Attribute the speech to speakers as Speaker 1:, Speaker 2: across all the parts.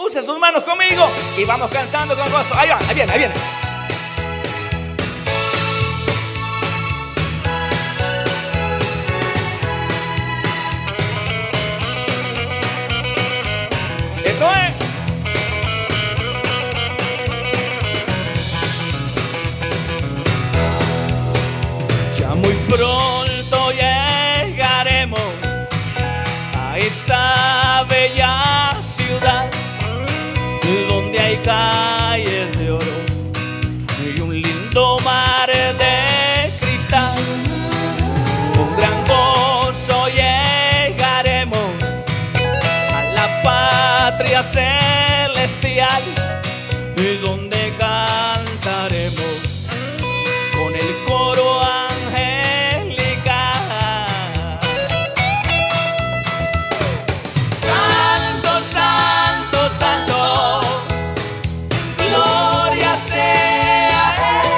Speaker 1: Use sus manos conmigo y vamos cantando con gozo. Ahí va, ahí viene, ahí viene. Eso es. Ya muy pronto llegaremos a esa bella ciudad donde hay calles de oro y un lindo mar de cristal. Con gran gozo llegaremos a la patria celestial, donde cantaremos con el coro angelical. Santo, santo, santo, gloria sea,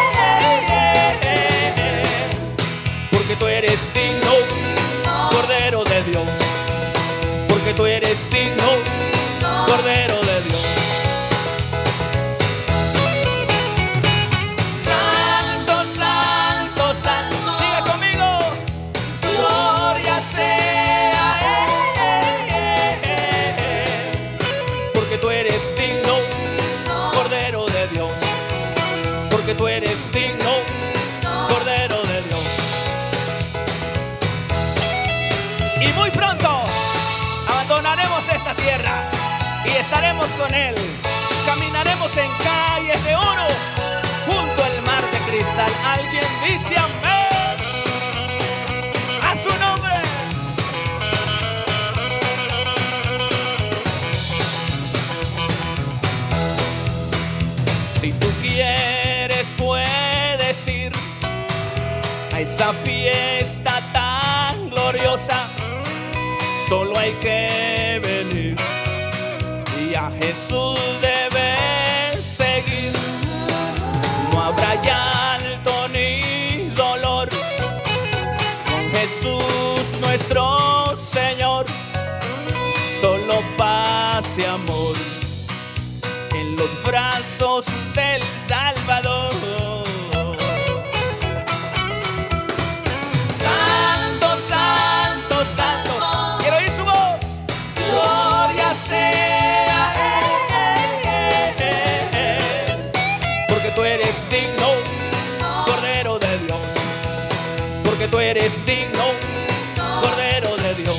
Speaker 1: porque tú eres digno, Cordero de Dios, porque tú eres digno, Cordero de Dios. Santo, santo, santo, diga conmigo, gloria sea, porque tú eres digno, Cordero de Dios, porque tú eres digno, Cordero de Dios. Y muy pronto abandonaremos esta tierra y estaremos con Él. Caminaremos en calles de oro junto al mar de cristal. Alguien dice amén a su nombre. Si tú quieres puedes ir a esa fiesta tan gloriosa. Solo hay que venir y a Jesús debes seguir. No habrá llanto ni dolor con Jesús nuestro Señor. Solo paz y amor en los brazos del Salvador. Santo, santo, santo, quiero oír su voz. Gloria sea, porque tú eres digno, Cordero de Dios, porque tú eres digno, Cordero de Dios.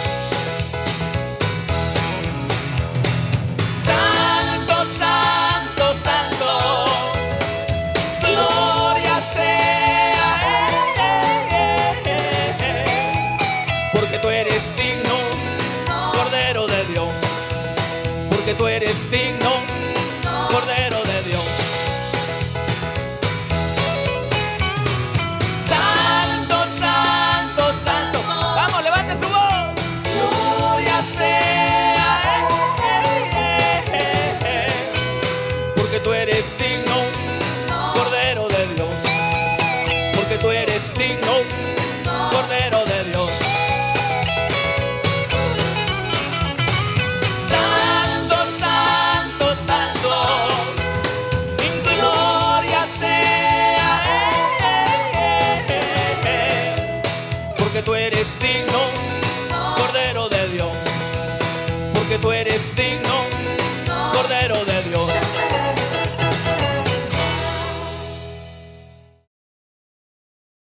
Speaker 1: Santo, santo, santo, gloria sea, porque tú eres digno, Cordero de Dios, porque tú eres digno, Cordero de Dios.